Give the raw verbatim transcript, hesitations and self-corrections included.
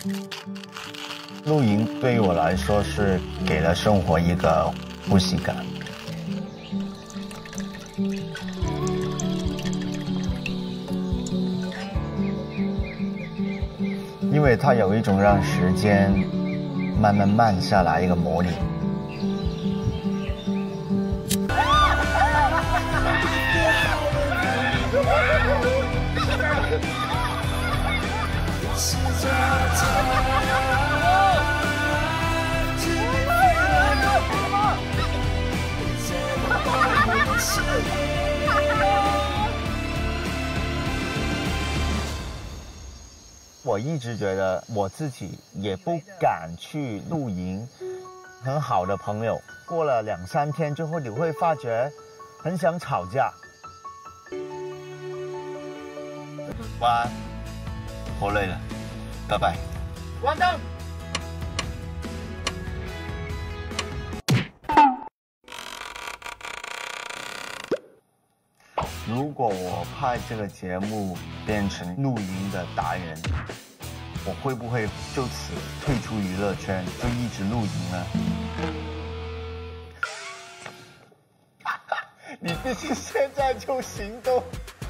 露营对于我来说是给了生活一个呼吸感。因为它有一种让时间慢慢慢下来一个魔力。我一直觉得我自己也不敢去露营，很好的朋友，过了两三天之后，你会发觉很想吵架。晚安，我累了，拜拜。关灯。如果我拍这个节目变成露营的达人，我会不会就此退出娱乐圈，就一直露营呢？你必须现在就行动。